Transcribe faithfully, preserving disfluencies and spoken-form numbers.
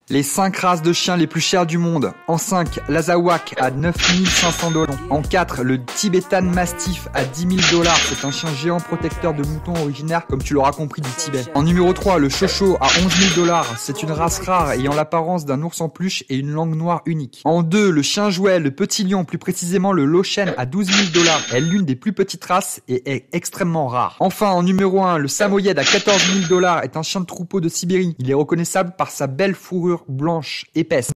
Les cinq races de chiens les plus chères du monde. En cinq, l'Azawak à neuf mille cinq cents dollars. En quatre, le Tibetan Mastiff à dix mille dollars. C'est un chien géant protecteur de moutons originaire, comme tu l'auras compris, du Tibet. En numéro trois, le Chocho à onze mille dollars. C'est une race rare ayant l'apparence d'un ours en peluche et une langue noire unique. En deux, le chien jouet, le petit lion, plus précisément le Loshen à douze mille dollars. Elle est l'une des plus petites races et est extrêmement rare. Enfin, en numéro un, le Samoyed à quatorze mille dollars est un chien de troupeau de Sibérie. Il est reconnaissable par sa belle fourrure blanche épaisse.